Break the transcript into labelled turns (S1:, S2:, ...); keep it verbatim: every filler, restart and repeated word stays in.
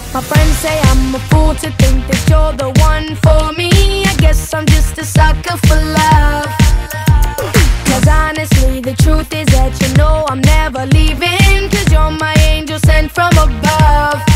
S1: My friends say I'm a fool to think that you're the one for me. I guess I'm just a sucker for love. Cause honestly, the truth is that you know I'm never leaving. Cause you're my angel sent from above.